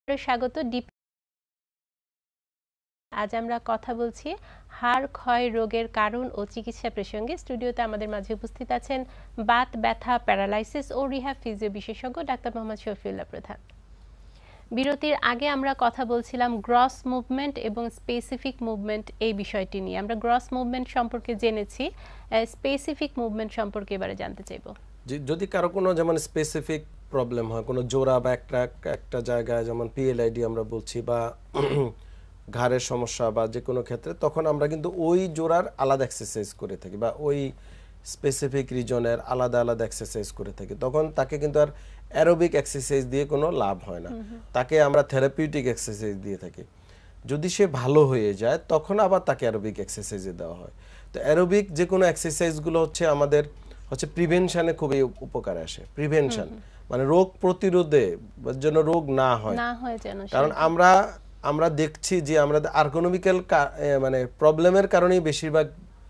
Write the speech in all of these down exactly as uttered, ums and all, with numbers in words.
স্বাগত ডিপ আজ আমরা কথা বলছি হাড় ক্ষয় রোগের কারণ ও চিকিৎসা প্রসঙ্গে। স্টুডিওতে আমাদের মাঝে উপস্থিত আছেন বাত ব্যথা প্যারালাইসিস ও রিহ্যাব ফিজিও বিশেষজ্ঞ ডাক্তার মোহাম্মদ শফিউল্লাহ প্রধান। বিরতির আগে আমরা কথা বলছিলাম গ্রস মুভমেন্ট এবং স্পেসিফিক মুভমেন্ট এই বিষয়টি নিয়ে। আমরা গ্রস মুভমেন্ট সম্পর্কে জেনেছি, স্পেসিফিক মুভমেন্ট সম্পর্কে এবারে জানতে চাইব। যদি কারো কোনো যেমন স্পেসিফিক প্রবলেম হয়, কোনো জোড়া বা একটা একটা জায়গায় যেমন পিএলআইডি আমরা বলছি বা ঘাড়ের সমস্যা বা যে কোনো ক্ষেত্রে, তখন আমরা কিন্তু ওই জোড়ার আলাদা এক্সারসাইজ করে থাকি বা ওই স্পেসিফিক রিজনের আলাদা আলাদা এক্সারসাইজ করে থাকি। তখন তাকে কিন্তু আর অ্যারোবিক এক্সারসাইজ দিয়ে কোনো লাভ হয় না, তাকে আমরা থেরাপিউটিক এক্সারসাইজ দিয়ে থাকি। যদি সে ভালো হয়ে যায় তখন আবার তাকে অ্যারোবিক এক্সারসাইজে দেওয়া হয়। তো অ্যারোবিক যে কোনো এক্সারসাইজগুলো হচ্ছে আমাদের হচ্ছে প্রিভেনশনে খুবই উপকারে আসে। প্রিভেনশন মানে রোগ প্রতিরোধে যেন রোগ না হয়, কারণ আমরা আমরা দেখছি যে আমরা আর্গোনমিক্যাল মানে প্রবলেমের কারণেই বেশিরভাগ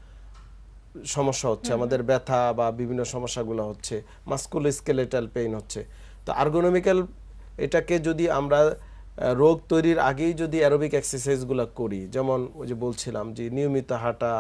সমস্যা হচ্ছে, আমাদের ব্যথা বা বিভিন্ন সমস্যাগুলো হচ্ছে, মাস্কুলোস্কেলেটাল পেইন হচ্ছে। তো আর্গোনমিক্যাল এটাকে যদি আমরা রোগ তৈরির আগেই যদি অ্যারোবিক এক্সারসাইজগুলো করি, যেমন ওই যে বলছিলাম যে নিয়মিত হাঁটা,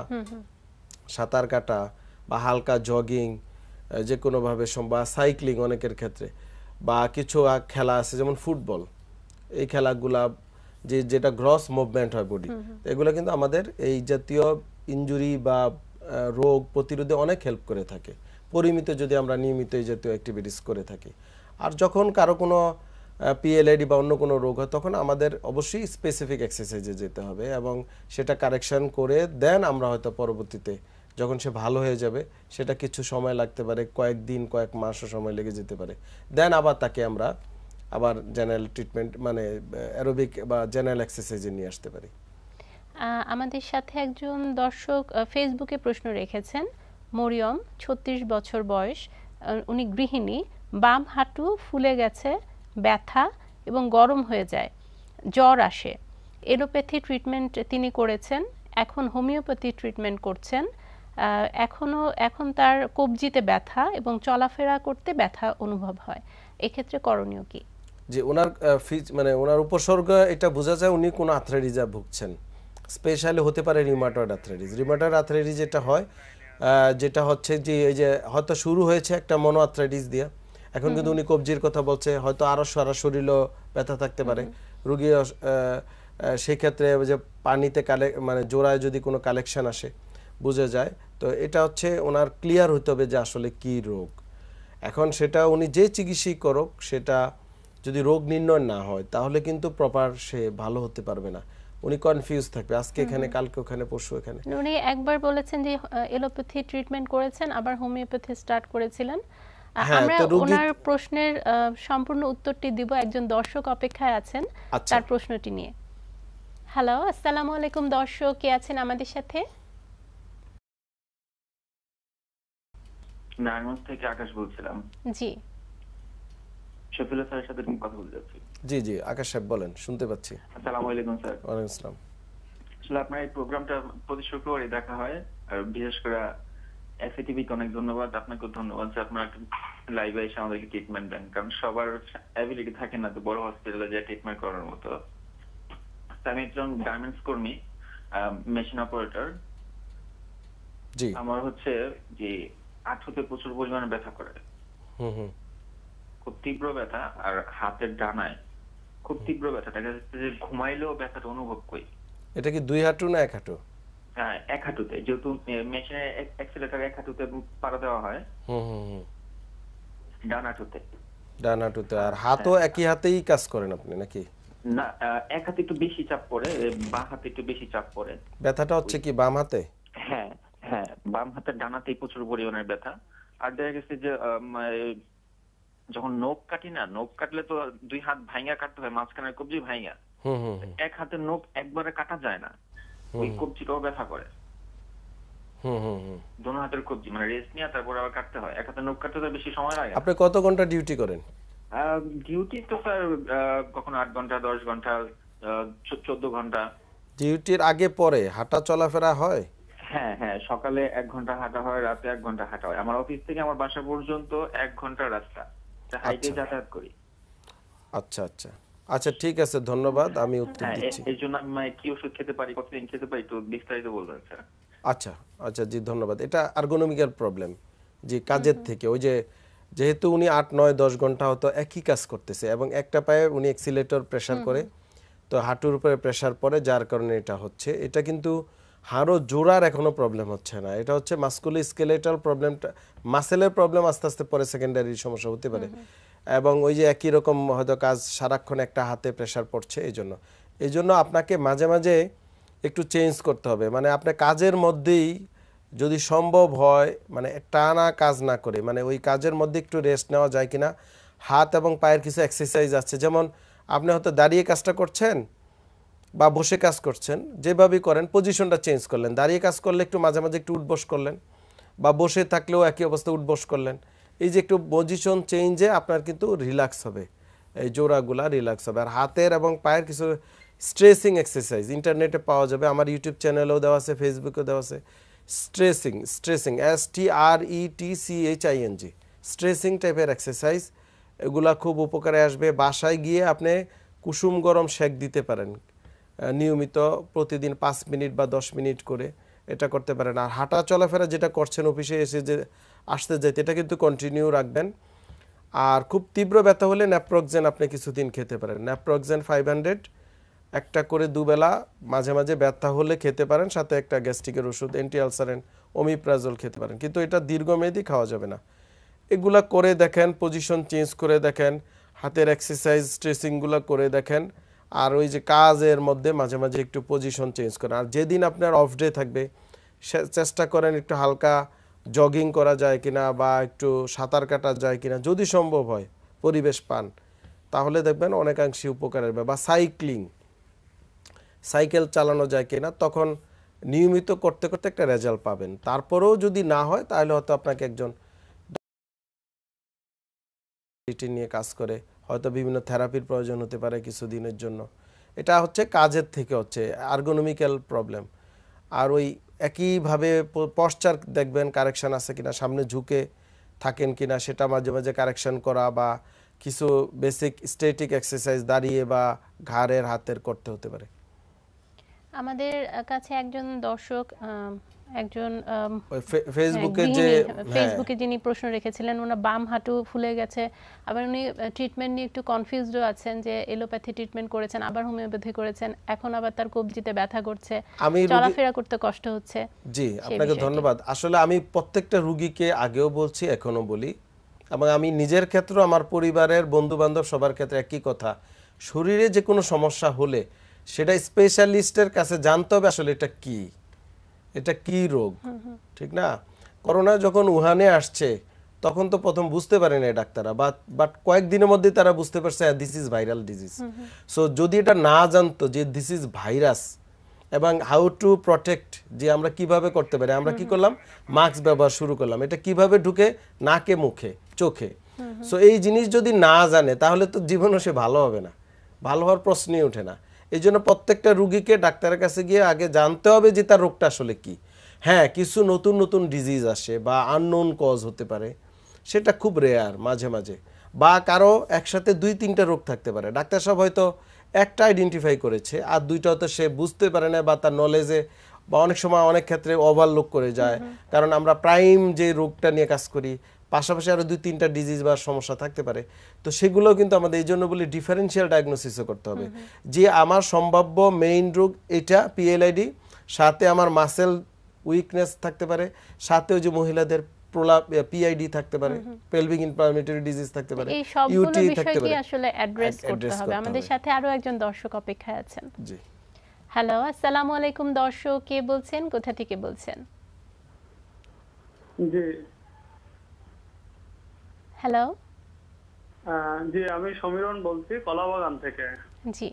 সাঁতার কাটা বা হালকা জগিং যে কোনোভাবে বা সাইক্লিং অনেকের ক্ষেত্রে, বা কিছু খেলা আছে যেমন ফুটবল, এই খেলাগুলা যে যেটা গ্রস মুভমেন্ট হয় বডি, এগুলো কিন্তু আমাদের এই জাতীয় ইনজুরি বা রোগ প্রতিরোধে অনেক হেল্প করে থাকে পরিমিত যদি আমরা নিয়মিত এই জাতীয় অ্যাক্টিভিটিস করে থাকি। আর যখন কারো কোনো পিএলআইডি বা অন্য কোনো রোগ হয় তখন আমাদের অবশ্যই স্পেসিফিক এক্সারসাইজে যেতে হবে এবং সেটা কারেকশন করে দেন আমরা হয়তো পরবর্তীতে যখন সে ভালো হয়ে যাবে, সেটা কিছু সময় লাগতে পারে, কয়েকদিন কয়েক মাসও সময় লেগে যেতে পারে, দেন আবার তাকে আমরা আবার জেনারেল ট্রিটমেন্ট মানে অ্যারোবিক বা জেনারেল এক্সারসাইজে নিয়ে আসতে পারি। আমাদের সাথে একজন দর্শক ফেসবুকে প্রশ্ন রেখেছেন, মরিয়ম, ছত্রিশ বছর বয়স, উনি গৃহিণী, বাম হাঁটু ফুলে গেছে, ব্যথা এবং গরম হয়ে যায়, জ্বর আসে। এলোপ্যাথি ট্রিটমেন্ট তিনি করেছেন, এখন হোমিওপ্যাথি ট্রিটমেন্ট করছেন। এখনো এখন তার কবজিতে ব্যথা এবং চলাফেরা করতে ব্যথা অনুভব হয়। এক্ষেত্রে করণীয় কি? যে ওনার মানে ওনার উপসর্গ এটা বোঝা যায় উনি কোনো আর্থ্রাইটিসে ভুগছেন, স্পেশালি হতে পারে রিউমাটয়েড আর্থ্রাইটিস। রিউমাটয়েড আর্থ্রাইটিস যেটা হয়, যেটা হচ্ছে যে এই যে হয়তো শুরু হয়েছে একটা মনো আর্থ্রাইটিস দিয়ে, এখন কিন্তু উনি কবজির কথা বলছে, হয়তো আরও সারা শরীরও ব্যথা থাকতে পারে রোগী। সেই ক্ষেত্রে যে পানিতে কালে মানে জোড়ায় যদি কোনো কালেকশন আসে বোঝা যায়। তো এটা হচ্ছে ওনার ক্লিয়ার হতে হবে যে আসলে কি রোগ। এখন সেটা উনি যে চিকিৎসাই করুক, সেটা যদি রোগ নির্ণয় না হয় তাহলে কিন্তু প্রপার সে ভালো হতে পারবে না, উনি কনফিউজ থাকবে, আজকে এখানে কালকে ওখানে পরশু এখানে। উনি একবার বলেছেন যে এলোপ্যাথি ট্রিটমেন্ট করেছেন, আবার হোমিওপ্যাথি স্টার্ট করেছিলেন। আমরা ওনার প্রশ্নের সম্পূর্ণ উত্তরটি দিব, একজন দর্শক অপেক্ষায় আছেন তার প্রশ্নটি নিয়ে। হ্যালো, আসসালামু আলাইকুম দর্শক, কে আছেন আমাদের সাথে? নারায়ণগঞ্জ থেকে আকাশ বলছিলাম। জি, শফিউল্লাহ স্যারের সাথে কথা বলতে যাচ্ছি। জি জি আকাশ সাহেব বলেন, শুনতে পাচ্ছি। আসসালামু আলাইকুম স্যার। ওয়ালাইকুম আসসালাম। আসলে আপনার এই প্রোগ্রামটা প্রতি শুক্রবারই দেখা হয়, আর বিশেষ করে এসিটিভিকে অনেক ধন্যবাদ, আপনাকে ধন্যবাদ স্যার, আপনারা লাইভে এসে আমাদেরকে ট্রিটমেন্ট দেন, কারণ সবার অ্যাবিলিটি থাকে না তো বড় হসপিটালে যে ট্রিটমেন্ট করার মতো। আমি একজন গার্মেন্টস কর্মী, মেশিন অপারেটর। জি, আমার হচ্ছে যে হাঁটুতে প্রচুর পরিমাণে ব্যথা করে, হুম হুম খুব তীব্র ব্যথা, আর হাতের ডানায় খুব তীব্র ব্যথা, দেখা যাচ্ছে যে ঘুমাইলেও ব্যথাটা অনুভব করি। এটা কি দুই হাঁটু না এক হাঁটু? হ্যাঁ, এক হাঁটুতে, যেহেতু মেশিনে অ্যাক্সিলারেটর এক হাঁটুতে পাড়া দেওয়া হয়। হুম হুম হুম ডান হাঁটুতে। ডান হাঁটুতে। আর হাতও একই হাতেই কাজ করেন আপনি নাকি? না, এক হাতে একটু বেশি চাপ পড়ে, বাম হাতে একটু বেশি চাপ পড়ে। ব্যথাটা হচ্ছে কি বাম হাতে? হ্যাঁ হ্যাঁ, বাম হাতের ডানাতেই প্রচুর পরিমাণের ব্যথা। আর দেখা গেছে যে যখন নখ কাটি না, নখ কাটলে তো দুই হাত ভাঙা কাটতে হয়, মাঝখানের কবজি ভাঙা। এক হাতের নখ একবারে কাটা যায় না, ওই কবজিটাও ব্যথা করে। দোনো হাতের কবজি মানে রেস্ট নিয়ে তারপর আবার কাটতে হয়, এক হাতের নখ কাটতে তো বেশি সময় লাগে। আপনি কত ঘন্টা ডিউটি করেন? ডিউটি তো স্যার কখনো আট ঘন্টা, দশ ঘন্টা, চোদ্দ ঘন্টা। ডিউটির আগে পরে হাঁটা চলাফেরা হয়? হ্যাঁ হ্যাঁ, সকালে এক ঘন্টা হাঁটা হয়, রাতে এক ঘন্টা হাঁটা হয়। আমার অফিস থেকে আমার বাসা পর্যন্ত এক ঘন্টা রাস্তা, হাইটে যাতায়াত করি। আচ্ছা আচ্ছা, আচ্ছা ঠিক আছে, ধন্যবাদ, আমি উত্তর হ্যাঁ, দিচ্ছি। এর জন্য আমি মানে কি ওষুধ খেতে পারি, কতদিন খেতে পারি, একটু বিস্তারিত বলবেন স্যার? আচ্ছা আচ্ছা জি ধন্যবাদ। এটা আর্গোনমিক্যাল প্রবলেম, যে কাজের থেকে ওই যে যেহেতু উনি আট নয় দশ ঘন্টা হয়তো একই কাজ করতেছে এবং একটা পায়ে উনি এক্সিলেটর প্রেসার করে, তো হাঁটুর উপরে প্রেসার পড়ে, যার কারণে এটা হচ্ছে। এটা কিন্তু হাড়ও জোড়ার এখনো প্রবলেম হচ্ছে না, এটা হচ্ছে মাস্কুলো স্কেলেটাল প্রবলেমটা, মাসেলের প্রবলেম আস্তে আস্তে পরে সেকেন্ডারি সমস্যা হতে পারে। এবং ওই যে একই রকম হয়তো কাজ সারাক্ষণ একটা হাতে প্রেসার পড়ছে, এই জন্য এই জন্য আপনাকে মাঝে মাঝে একটু চেঞ্জ করতে হবে। মানে আপনি কাজের মধ্যেই যদি সম্ভব হয় মানে টানা কাজ না করে, মানে ওই কাজের মধ্যে একটু রেস্ট নেওয়া যায় কিনা, হাত এবং পায়ের কিছু এক্সারসাইজ আছে, যেমন আপনি হয়তো দাঁড়িয়ে কাজটা করছেন বা বসে কাজ করছেন, যেভাবেই করেন পজিশনটা চেঞ্জ করলেন। দাঁড়িয়ে কাজ করলে একটু মাঝে মাঝে একটু উঠবস করলেন, বা বসে থাকলেও একই অবস্থা উঠবস করলেন। এই যে একটু পজিশন চেঞ্জে আপনার কিন্তু রিল্যাক্স হবে, এই জোড়াগুলা রিল্যাক্স হবে। আর হাতের এবং পায়ের কিছু স্ট্রেসিং এক্সারসাইজ ইন্টারনেটে পাওয়া যাবে, আমার ইউটিউব চ্যানেলেও দেওয়া আছে, ফেসবুকেও দেওয়া আছে। Stressing stressing S T R E T C H I N G stressing টাইপের এক্সারসাইজ, এগুলা খুব উপকারে আসবে। বাসায় গিয়ে আপনি কুসুম গরম সেক দিতে পারেন নিয়মিত, প্রতিদিন পাঁচ মিনিট বা দশ মিনিট করে এটা করতে পারেন। আর হাঁটা চলাফেরা যেটা করছেন অফিসে এসে যে আসতে যাইতে, এটা কিন্তু কন্টিনিউ রাখবেন। আর খুব তীব্র ব্যথা হলে ন্যাপ্রোক্সেন আপনি কিছুদিন খেতে পারেন, ন্যাপ্রোক্সেন ফাইভ হান্ড্রেড একটা করে দুবেলা মাঝে মাঝে ব্যথা হলে খেতে পারেন, সাথে একটা গ্যাস্ট্রিকের ওষুধ অ্যান্টি আলসারেন ওমিপ্রাজল খেতে পারেন, কিন্তু এটা দীর্ঘমেয়াদী খাওয়া যাবে না। এগুলা করে দেখেন, পজিশন চেঞ্জ করে দেখেন, হাতের এক্সারসাইজ স্ট্রেচিংগুলো করে দেখেন। আর ওই যে কাজের মধ্যে মাঝে মাঝে একটু পজিশন চেঞ্জ করেন। আর যেদিন আপনার অফ ডে থাকবে চেষ্টা করেন একটু হালকা জগিং করা যায় কিনা বা একটু সাঁতার কাটা যায় কিনা, যদি সম্ভব হয় পরিবেশ পান, তাহলে দেখবেন অনেকাংশে উপকারের। বা সাইক্লিং সাইকেল চালানো যায় কিনা, তখন নিয়মিত করতে করতে একটা রেজাল্ট পাবেন। তারপরেও যদি না হয় তাহলে হয়তো আপনাকে একজন নিয়ে কাজ করে হয়তো বিভিন্ন থেরাপির প্রয়োজন হতে পারে কিছুদিনের জন্য। এটা হচ্ছে কাজের থেকে হচ্ছে আর্গোনমিক্যাল প্রবলেম। আর ওই একইভাবে পশ্চার দেখবেন কারেকশন আছে কিনা, সামনে ঝুঁকে থাকেন কিনা, সেটা মাঝে মাঝে কারেকশন করা, বা কিছু বেসিক স্ট্যাটিক এক্সারসাইজ দাঁড়িয়ে বা ঘাড়ের হাতের করতে হতে পারে। আমাদের কাছে একজন দর্শক একজন ফেসবুকে যে ফেসবুকে যিনি প্রশ্ন রেখেছিলেন, ওনার বাম হাঁটু ফুলে গেছে, আবার উনি ট্রিটমেন্ট নিয়ে একটু কনফিউজডও আছেন, যে এলোপ্যাথি ট্রিটমেন্ট করেছেন, আবার হোমিওপ্যাথি করেছেন, এখন আবার তার কবজিতে ব্যথা করছে, চলাফেরা করতে কষ্ট হচ্ছে। জি আপনাকে ধন্যবাদ। আসলে আমি প্রত্যেকটা রোগীকে আগেও বলছি, এখনো বলি, এবং আমি নিজের ক্ষেত্রে আমার পরিবারের বন্ধু বান্ধব সবার ক্ষেত্রে একই কথা, শরীরে যে কোনো সমস্যা হলে সেটা স্পেশালিস্টের কাছে জানতে হবে আসলে এটা কি, এটা কি রোগ, ঠিক না? করোনা যখন উহানে আসছে তখন তো প্রথম বুঝতে পারেনি ডাক্তাররা, বাট বাট কয়েকদিনের মধ্যে তারা বুঝতে পারছে this is viral disease. So যদি এটা না জানতো যে দিস ইজ ভাইরাস এবং হাউ টু প্রটেক্ট, যে আমরা কিভাবে করতে পারি, আমরা কি করলাম, মাস্ক ব্যবহার শুরু করলাম, এটা কিভাবে ঢুকে নাকে মুখে চোখে। সো এই জিনিস যদি না জানে তাহলে তো জীবনও সে ভালো হবে না, ভালো হওয়ার প্রশ্নই ওঠে না। এই জন্য প্রত্যেকটা রুগীকে ডাক্তারের কাছে গিয়ে আগে জানতে হবে যে তার রোগটা আসলে কি। হ্যাঁ, কিছু নতুন নতুন ডিজিজ আসে বা আননোন কজ হতে পারে, সেটা খুব রেয়ার মাঝে মাঝে, বা কারো একসাথে দুই তিনটা রোগ থাকতে পারে, ডাক্তার সাহেব হয়তো একটা আইডেন্টিফাই করেছে আর দুইটা হয়তো সে বুঝতে পারে না, বা তার নলেজে, বা অনেক সময় অনেক ক্ষেত্রে ওভারলুক করে যায়, কারণ আমরা প্রাইম যে রোগটা নিয়ে কাজ করি পাশাপাশি আরো দুই তিনটা ডিজিজ বা সমস্যা থাকতে পারে। তো সেগুলো কিন্তু আমাদের এই জন্য বলি ডিফারেন্সিয়াল ডায়াগনোসিসও করতে হবে, যে আমার সম্ভাব্য মেইন রোগ এটা পিএলআইডি, সাথে আমার মাসেল উইকনেস থাকতে পারে, সাথে ওই যে মহিলাদের প্রলাপ পিআইডি থাকতে পারে, পেলভিক ইনফ্লামেটরি ডিজিজ থাকতে পারে, এই সবগুলো বিষয়কে আসলে অ্যাড্রেস করতে হবে। আমাদের সাথে আরো একজন দর্শক অপেক্ষায় আছেন। জি হ্যালো, আসসালামু আলাইকুম দর্শক, কে বলছেন, কোথা থেকে বলছেন? জি হ্যালো, জি আমি সমীরণ বলছি কলাবাগান থেকে। জি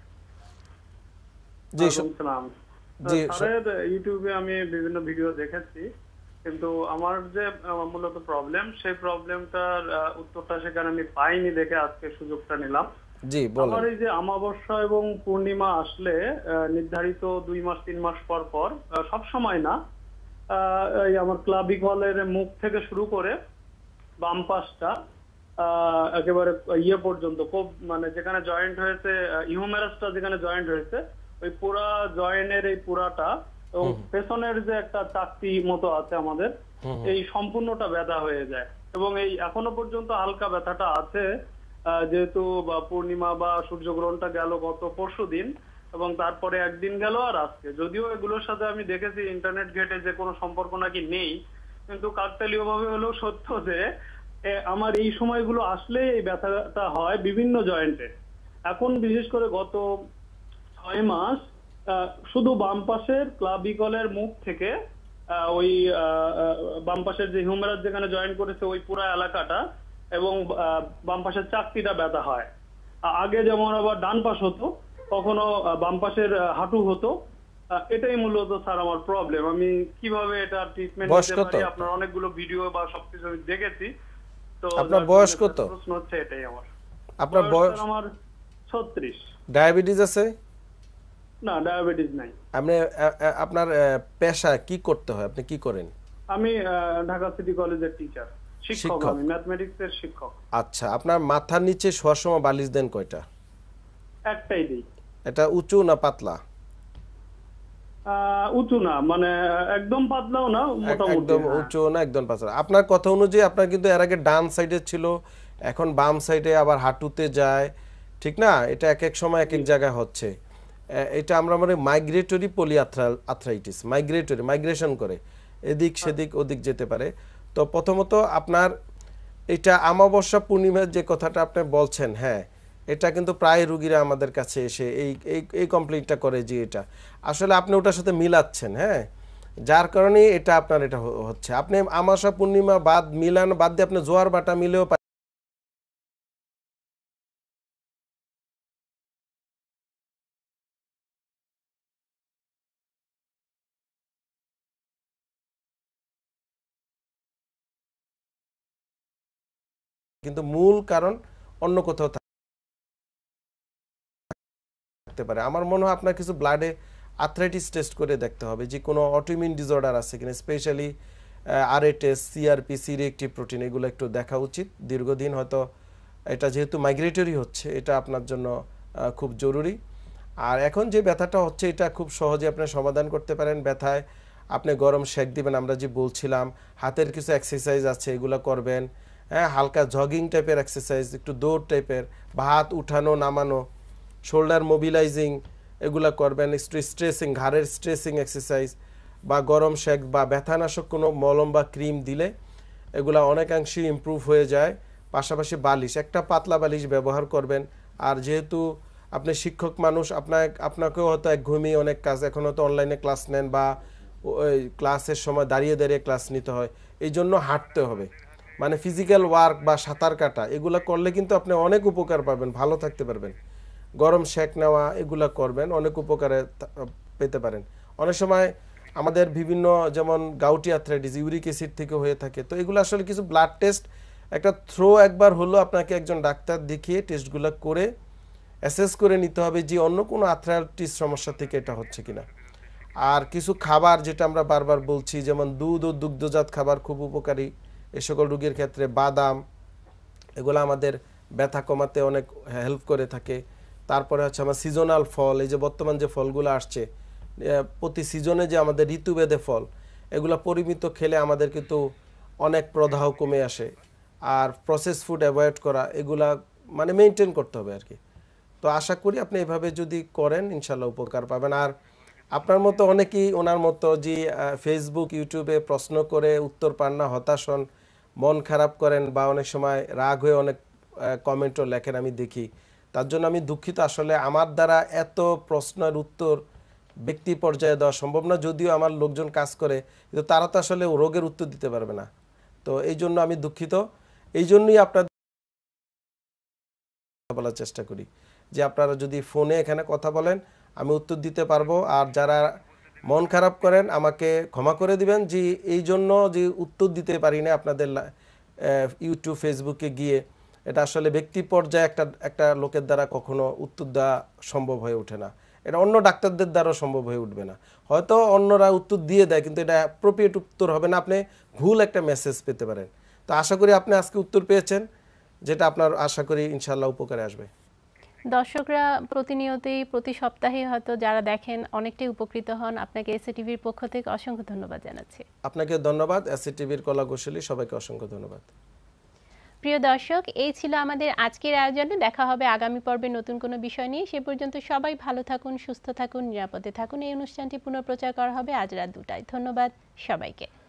জি সালাম। জি স্যার, ইউটিউবে আমি বিভিন্ন ভিডিও দেখেছি, কিন্তু আমার যে মূলত প্রবলেম, সেই প্রবলেমটার উত্তরটা সেখানে আমি পাইনি, দেখে আজকে সুযোগটা নিলাম। জি বলেন। আমার এই যে অমাবস্যা এবং পূর্ণিমা আসলে নির্ধারিত দুই মাস তিন মাস পর পর, সব সময় না, এই আমার ক্লাবিক হলের মুখ থেকে শুরু করে বাম পাশটা একেবারে ইয়ে পর্যন্ত, খুব মানে যেখানে জয়েন্ট হয়েছে, হিউমেরাসটা যেখানে জয়েন্ট হয়েছে ওই পুরা জয়েন্টের এই পুরাটা এবং পেছনের যে একটা চাকতি মতো আছে আমাদের, এই সম্পূর্ণটা ব্যথা হয়ে যায়। এবং এই এখনো পর্যন্ত হালকা ব্যথাটা আছে, যেহেতু বা পূর্ণিমা বা সূর্যগ্রহণটা গেল গত পরশু দিন এবং তারপরে একদিন গেল আর আজকে। যদিও এগুলোর সাথে আমি দেখেছি ইন্টারনেট ঘেটে যে কোনো সম্পর্ক নাকি নেই, কিন্তু কাকতালীয় ভাবে হলেও সত্য যে আমার এই সময়গুলো আসলে এই ব্যথাটা হয় বিভিন্ন জয়েন্টে। এখন বিশেষ করে গত ছয় মাস শুধু বাম পাশের ক্লাভিকলের মুখ থেকে ওই বাম পাশের যে হিউমেরাস যেখানে জয়েন করেছে ওই পুরো এলাকাটা এবং বাম পাশের চাকতিটা ব্যথা হয়। আগে যেমন আবার ডান পাশ হতো, কখনো বাম পাশের হাঁটু হতো। এটাই মূলত স্যার আমার প্রবলেম। আমি কিভাবে এটা ট্রিটমেন্ট নিতে পারি, আপনার অনেকগুলো ভিডিও বা সবকিছু আমি দেখেছি। তো আপনার বয়স কত? প্রশ্ন হচ্ছে এটাই আমার। আপনার বয়স? আমার ছত্রিশ। ডায়াবেটিস আছে? না, ডায়াবেটিস নাই। আপনি আপনার পেশা কি করতে হয়, আপনি কি করেন? আমি ঢাকা সিটি কলেজের টিচার, শিক্ষক। আমি ম্যাথমেটিক্সের শিক্ষক। আচ্ছা, আপনার মাথার নিচে শোয়ার সময় বালিশ দেন কয়টা? একটাই দেই। এটা উঁচু না পাতলা? উঁচু না, মানে একদম পাতলাও না, মোটামুটি। একদম উঁচু না, একদম পাতলা। আপনার কথা অনুযায়ী আপনার কিন্তু এর আগে ডান সাইডে ছিল, এখন বাম সাইডে আবার হাঁটুতে যায়, ঠিক না? এটা এক এক সময় এক এক জায়গায় হচ্ছে। এটা আমরা মানে মাইগ্রেটরি পলিআর্থ্রাইটিস, মাইগ্রেটরি, মাইগ্রেশন করে এদিক সেদিক ওদিক যেতে পারে। তো প্রথমত আপনার এটা অমাবস্যা পূর্ণিমার যে কথাটা আপনি বলছেন, হ্যাঁ, এটা কিন্তু প্রায় রোগীরা আমাদের কাছে এসে এই এই কমপ্লেইনটা করে যে এটা আসলে আপনি ওটার সাথে মিলাচ্ছেন, হ্যাঁ, যার কারণে এটা আপনার এটা হচ্ছে। আপনি অমাবস্যা পূর্ণিমা বাদ মিলান বাদ দিয়ে আপনি জোয়ার বাটা মিলেও কিন্তু মূল কারণ অন্য কোথাও থাকতে পারে। আমার মনে হয় আপনার কিছু ব্লাডে আর্থ্রাইটিস টেস্ট করে দেখতে হবে যে কোনো অটোইমিউন ডিসঅর্ডার আছে কিনা, specially RA test, CRP, C reactive protein, এগুলো একটু দেখা উচিত। দীর্ঘদিন হয়তো এটা যেহেতু মাইগ্রেটরি হচ্ছে, এটা আপনার জন্য খুব জরুরি। আর এখন যে ব্যথাটা হচ্ছে এটা খুব সহজে আপনি সমাধান করতে পারেন। ব্যথায় আপনি গরম শেক দিবেন, আমরা যে বলছিলাম, হাতের কিছু এক্সারসাইজ আছে এগুলো করবেন, হ্যাঁ, হালকা জগিং টাইপের এক্সারসাইজ, একটু দৌড় টাইপের, বা হাত উঠানো নামানো, শোল্ডার মোবিলাইজিং, এগুলো করবেন। স্ট্রেসিং, ঘাড়ের স্ট্রেসিং এক্সারসাইজ বা গরম শেক বা ব্যথানাশক কোনো মলম বা ক্রিম দিলে এগুলো অনেকাংশেই ইমপ্রুভ হয়ে যায়। পাশাপাশি বালিশ, একটা পাতলা বালিশ ব্যবহার করবেন। আর যেহেতু আপনি শিক্ষক মানুষ, আপনার আপনাকেও হয়তো এক ঘুমিয়ে অনেক কাজ, এখন হয়তো অনলাইনে ক্লাস নেন বা ওই ক্লাসের সময় দাঁড়িয়ে দাঁড়িয়ে ক্লাস নিতে হয়, এই জন্য হাঁটতে হবে। মানে ফিজিক্যাল ওয়ার্ক বা সাঁতার কাটা এগুলো করলে কিন্তু আপনি অনেক উপকার পাবেন, ভালো থাকতে পারবেন। গরম শেক নেওয়া এগুলো করবেন, অনেক উপকারে পেতে পারেন। অনেক সময় আমাদের বিভিন্ন যেমন গাউটি আর্থ্রাইটিস ইউরিক অ্যাসিড থেকে হয়ে থাকে, তো এগুলো আসলে কিছু ব্লাড টেস্ট একটা থ্রো একবার হলো আপনাকে একজন ডাক্তার দেখিয়ে টেস্টগুলো করে অ্যাসেস করে নিতে হবে যে অন্য কোনো আর্থ্রাইটিস সমস্যা থেকে এটা হচ্ছে কিনা। আর কিছু খাবার যেটা আমরা বারবার বলছি, যেমন দুধ ও দুগ্ধজাত খাবার খুব উপকারী এ সকল রোগীর ক্ষেত্রে। বাদাম এগুলো আমাদের ব্যথা কমাতে অনেক হেল্প করে থাকে। তারপরে হচ্ছে আমার সিজনাল ফল, এই যে বর্তমান যে ফলগুলো আসছে প্রতি সিজনে, যে আমাদের ঋতুভেদে ফল, এগুলো পরিমিত খেলে আমাদের কিন্তু অনেক প্রদাহ কমে আসে। আর প্রসেস ফুড অ্যাভয়েড করা, এগুলা মানে মেনটেন করতে হবে আর কি। তো আশা করি আপনি এভাবে যদি করেন ইনশাল্লাহ উপকার পাবেন। আর আপনার মতো অনেকেই ওনার মতো যে ফেসবুক ইউটিউবে প্রশ্ন করে উত্তর পান না, হতাশ হন, মন খারাপ করেন বা অনেক সময় রাগ হয়ে অনেক কমেন্টও লেখেন, আমি দেখি। তার জন্য আমি দুঃখিত। আসলে আমার দ্বারা এত প্রশ্নের উত্তর ব্যক্তি পর্যায়ে দেওয়া সম্ভব না, যদিও আমার লোকজন কাজ করে, কিন্তু তারা তো আসলে রোগের উত্তর দিতে পারবে না। তো এই জন্য আমি দুঃখিত। এই জন্যই আপনাদের বলার চেষ্টা করি যে আপনারা যদি ফোনে এখানে কথা বলেন আমি উত্তর দিতে পারবো। আর যারা মন খারাপ করেন আমাকে ক্ষমা করে দিবেন যে এই জন্য যে উত্তর দিতে পারি না আপনাদের ইউটিউব ফেসবুকে গিয়ে। এটা আসলে ব্যক্তি পর্যায়ে একটা একটা লোকের দ্বারা কখনো উত্তর দেওয়া সম্ভব হয়ে ওঠে না, এটা অন্য ডাক্তারদের দ্বারাও সম্ভব হয়ে উঠবে না। হয়তো অন্যরা উত্তর দিয়ে দেয় কিন্তু এটা অ্যাপ্রোপ্রিয়েট উত্তর হবে না, আপনি ভুল একটা মেসেজ পেতে পারেন। তো আশা করি আপনি আজকে উত্তর পেয়েছেন। যেটা আপনার আশা করি ইনশাআল্লাহ উপকারে আসবে। দর্শকরা প্রতিনিয়তই প্রতি সপ্তাহে হয়তো যারা দেখেন অনেকটাই উপকৃত হন। আপনাকে এসএ টিভির পক্ষ থেকে অসংখ্য ধন্যবাদ জানাচ্ছি। আপনাকে ধন্যবাদ। এসএ টিভির কলা কৌশলী সবাইকে অসংখ্য ধন্যবাদ। প্রিয় দর্শক, এই ছিল আমাদের আজকের আয়োজনে। দেখা হবে আগামী পর্বে নতুন কোনো বিষয় নিয়ে। সে পর্যন্ত সবাই ভালো থাকুন, সুস্থ থাকুন, নিরাপদে থাকুন। এই অনুষ্ঠানটি পুনঃপ্রচার করা হবে আজ রাত দুটায়। ধন্যবাদ সবাইকে।